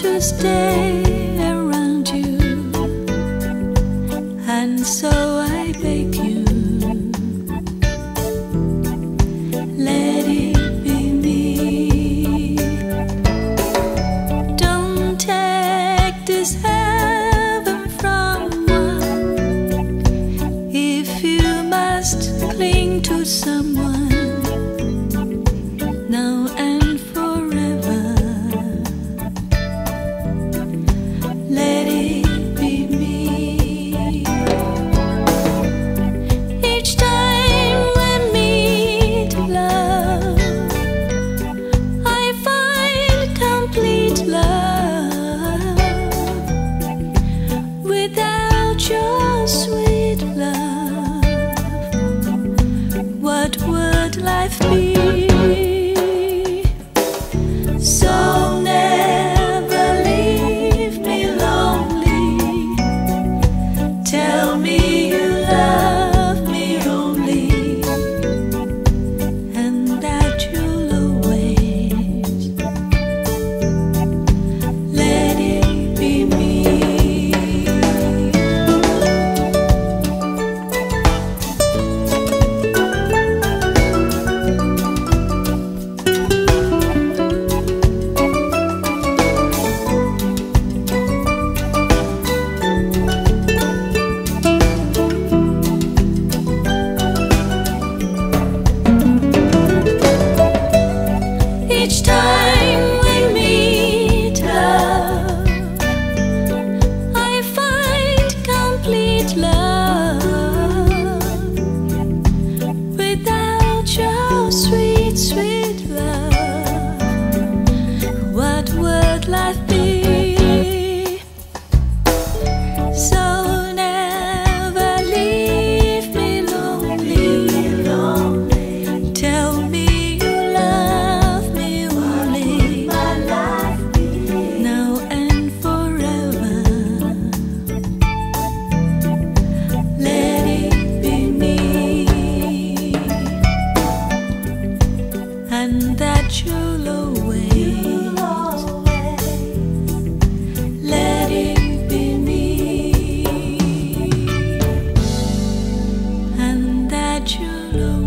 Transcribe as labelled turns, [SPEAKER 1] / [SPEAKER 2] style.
[SPEAKER 1] to stay around you, and so I beg you, let it be me. Don't take this heaven from one if you must cling to someone now and forever. Let it be me. Each time we meet, love, I find complete love. Without your sweet love, what would life be? So never leave me lonely. Tell me you love me only, and that you'll always let it be me. Each time we meet, love, I find complete love. Without your sweet, sweet love, what would life be? So never leave me lonely. Tell me and that you'll always let it be me, and that you'll always